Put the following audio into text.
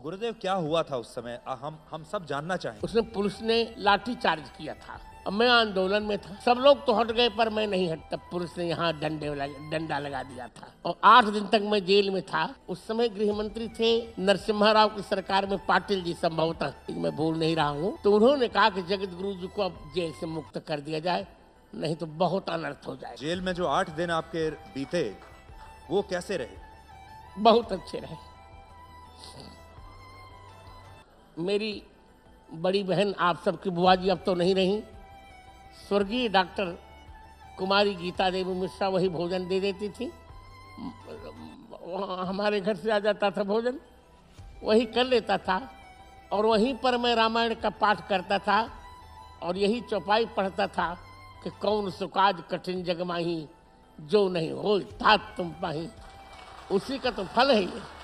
गुरुदेव क्या हुआ था उस समय? हम सब जानना चाहेंगे। उसने पुलिस ने लाठी चार्ज किया था। अब मैं आंदोलन में था, सब लोग तो हट गए पर मैं नहीं हट। तब पुलिस ने यहाँ डंडा लगा दिया था और 8 दिन तक मैं जेल में था। उस समय गृह मंत्री थे नरसिम्हा राव की सरकार में, पाटिल जी संभवतः, मैं भूल नहीं रहा हूँ। तो उन्होंने कहा कि जगत गुरु जी को अब जेल से मुक्त कर दिया जाए, नहीं तो बहुत अनर्थ हो जाए। जेल में जो 8 दिन आपके बीते वो कैसे रहे? बहुत अच्छे रहे। मेरी बड़ी बहन, आप सबकी बुआ जी अब तो नहीं रही, स्वर्गीय डॉक्टर कुमारी गीता देवी मिश्रा, वही भोजन दे देती थी। हमारे घर से आ जाता था भोजन, वही कर लेता था और वहीं पर मैं रामायण का पाठ करता था और यही चौपाई पढ़ता था कि कौन सुकाज कठिन जग माही, जो नहीं हो तात तुम पाही। उसी का तो फल है ये।